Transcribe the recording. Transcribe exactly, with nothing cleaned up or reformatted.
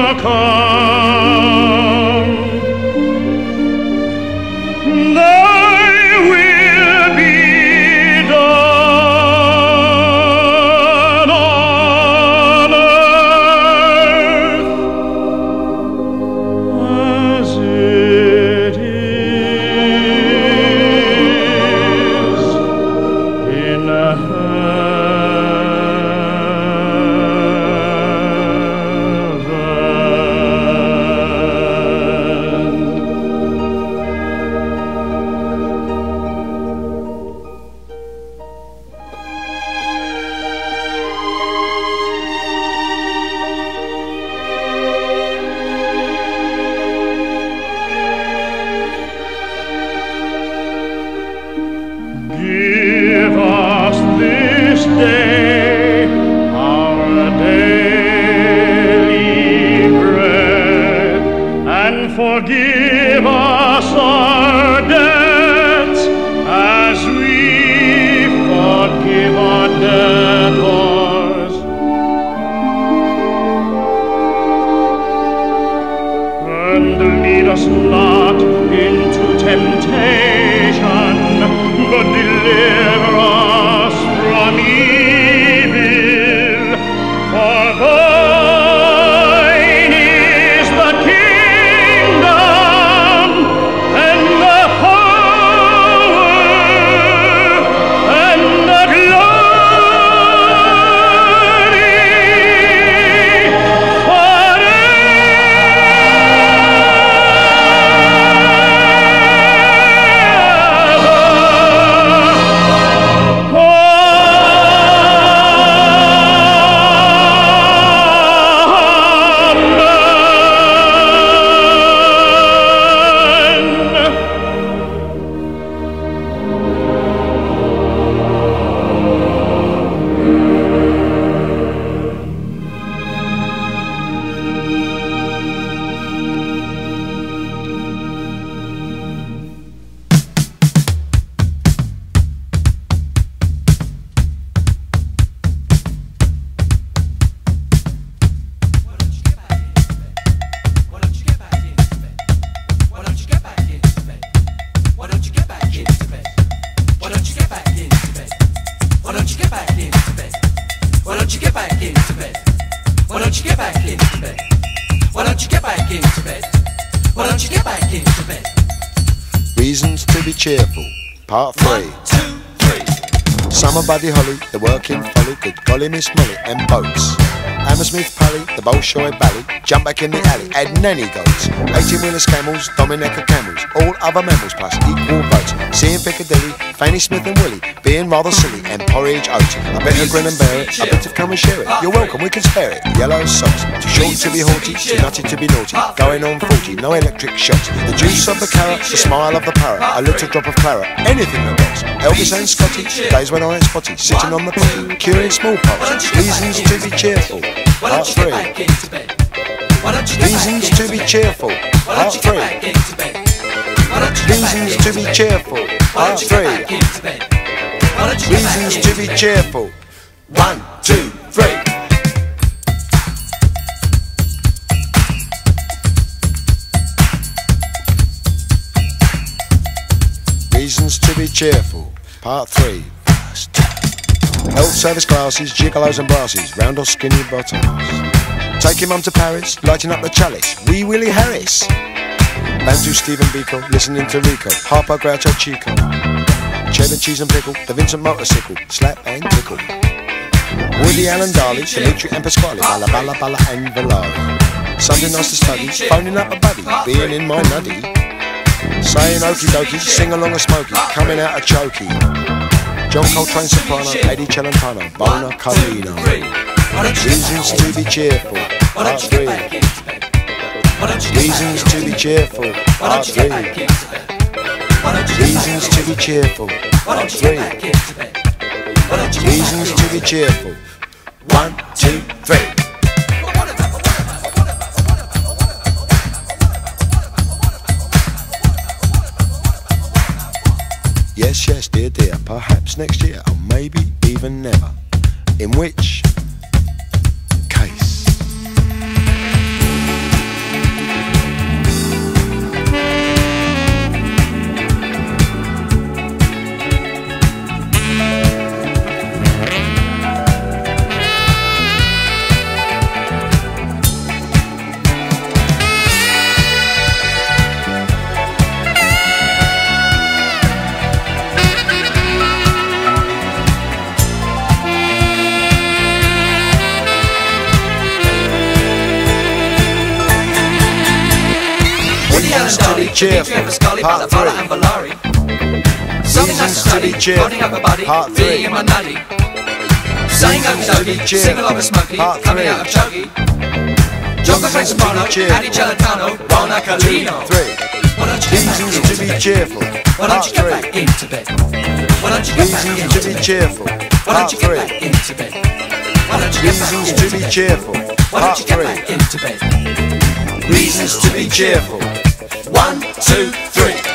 come, thy will be done on earth as it is in heaven. Give us this day our daily bread, and forgive us our debts as we forgive our debtors. And lead us not into temptation, but deliver us from evil. For thine is the kingdom and the power and the glory forever. Reasons to be cheerful, part three. One, two, three. Summer Buddy Holly, the working folly, good golly Miss Molly, and boats. Hammersmith Pally, the Bolshoi Bally, jump back in the alley, add nanny goats. eighteen-wheelers camels, Dominica camels, all other mammals plus equal votes. Seeing Piccadilly, Fanny Smith and Willie, being rather silly, and porridge oats. I better grin and bear it, I better come and share it. You're welcome, we can spare it. Yellow socks, too short to be haughty, too nutty to be naughty. Going on forty, no electric shocks. The juice of the carrot, the smile of the parrot, a little drop of claret, anything that rocks. Elvis and Scotty, days when I ain't spotty, sitting on the potty, curing smallpox. Reasons to be cheerful, part three. Reasons to be cheerful, part three. Reasons to be cheerful, part three. Reasons to be cheerful. One, two, three. Reasons to be cheerful, part three. First. Health service glasses, gigolos and brasses, round or skinny bottoms. Taking mum to Paris, lighting up the chalice, wee Willie Harris. Bantu Stephen Biko, listening to Rico, Harpo Groucho Chico. Cheddar cheese and pickle, the Vincent motorcycle, slap and tickle. Woody Allen Darley, Dimitri and Pasquale, Balla Balla Balla and Valari. Something nice to study, phoning up a buddy, being in my nuddy. Saying okie dokie, sing along a smoky, coming out a chokey. John Coltrane soprano, Eddie Celentano, Bona Carlino. Reasons to be cheerful, part three. Reasons to be cheerful, part three. Reasons to be cheerful, part three. Reasons to be cheerful. One, two, three. Yes, yes, dear, dear, perhaps next year, or maybe even never. In which case... cheerful. Part three. Reasons to be cheerful. Part three. Saying okey dokey, sing along with Smokey, coming out of Chuggy. Jogger Frank Soprano, Addy Celentano, Ron Acalino. Why don't you get back Reasons into to be bed? cheerful. Why don't Part you get three. back into bed? Why don't you get back Reasons into to be bed? cheerful. Why Part don't you get three. back into bed? Why don't you get back Reasons into to be bed? cheerful. Why don't Part you get three. back into bed? Reasons to be cheerful. One, two, three.